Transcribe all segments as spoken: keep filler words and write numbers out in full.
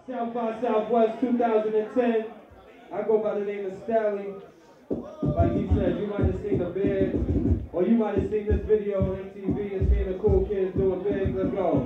South by Southwest two thousand ten. I go by the name of Stalley. Like he said, you might have seen the bid, or you might have seen this video on M T V and seen the cool kids doing big. Let's go.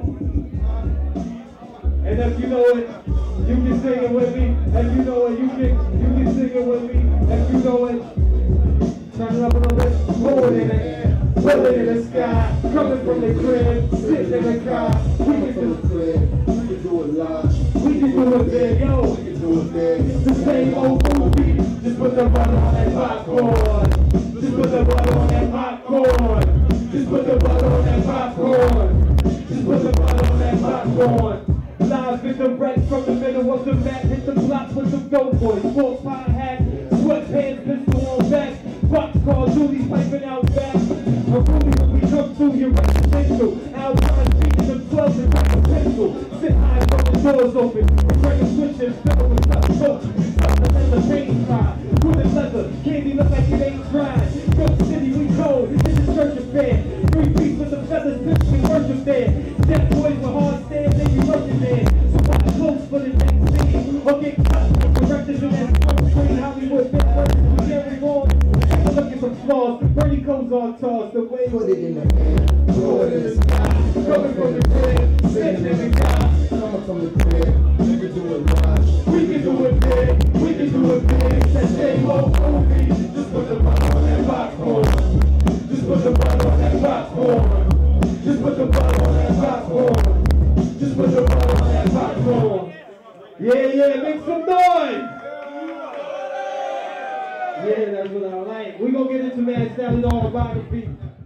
And if you know it, you can sing it with me. If you know it, you can you can sing it with me. If you know it, turn it up a little bit. Hold it in the air, put it in the sky. Coming from the crib, sitting in the car. We can do it crib, we can do it live. We can do it big, yo. We can do it big. It's the same old movie. Just put the butter on that popcorn. Just put the butter on that popcorn. Just put the butter on that popcorn. Just put the butter on that popcorn. Live in the wreck from the middle of the mat. Hit the block with some dope boys. Four pot hat, sweatpants, pistol on back. Boxcar duties piping out back. A roomie when we come through your residential. Outside speaking of twelve and like a pencil. Sit high from the doors open. Bring a switch and fill with tough soap. Stop the leather paint fry. With the leather, candy look like it ain't dry. Go city, we cold. It's a church affair. Three feet with the feathers, we worship there. Deaf boys with hard stands, they be working there. So watch close for the next scene. Or get cut for correctors in that front screen. Hollywood big workers, we carry on. Take a look at some flaws. Bernie codes on toss. The way Put it in the air, throw it in the sky. coming from the crib, sitting in the car. Coming from the crib, we can do it live. We can do it big, we can do it big. That same old movie. Just put the butter on that popcorn. Just put the butter on that popcorn. Just put the butter on that popcorn. Just put the butter on that popcorn. Yeah, yeah, make some noise. Yeah, that's what I like. We gonna get into Mad Stalley all about the beat.